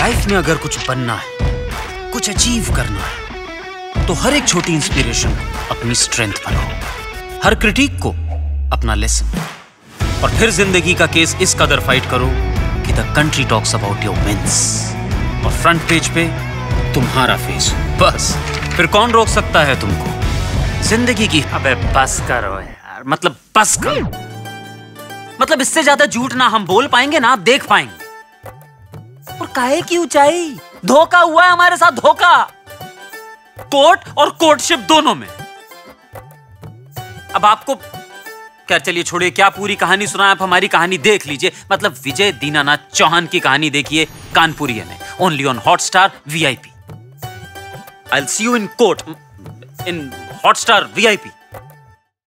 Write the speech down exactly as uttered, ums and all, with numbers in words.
Life में अगर कुछ बनना है, कुछ अचीव करना है, तो हर एक छोटी इंस्पिरेशन अपनी स्ट्रेंथ बनाओ, हर क्रिटिक को अपना लेसन, और फिर जिंदगी का केस इस कदर फाइट करो कि the country talks about your wins और फ्रंट पेज पे तुम्हारा फेस। बस फिर कौन रोक सकता है तुमको जिंदगी की। अबे बस करो यार, मतलब बस करो। मतलब इससे ज्यादा झूठ ना हम बोल पाएंगे ना आप देख पाएंगे। और काहे की ऊंचाई, धोखा हुआ है हमारे साथ, धोखा कोर्ट और कोर्टशिप दोनों में। अब आपको क्या, चलिए छोड़िए, क्या पूरी कहानी सुनाए, आप हमारी कहानी देख लीजिए। मतलब विजय दीनानाथ चौहान की कहानी देखिए कानपुरिया में, only on Hotstar VIP. I will see you in court in Hotstar VIP.